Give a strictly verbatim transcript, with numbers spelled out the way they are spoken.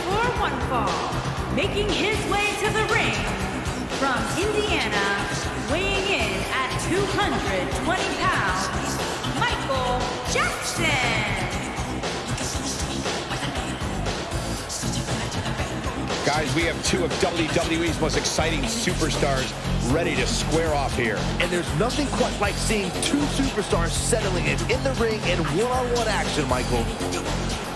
for one fall, making his way to the ring from Indiana, weighing in at two hundred twenty pounds, Michael Jackson. Guys, we have two of W W E's most exciting superstars ready to square off here. And there's nothing quite like seeing two superstars settling it in the ring in one-on-one action, Michael.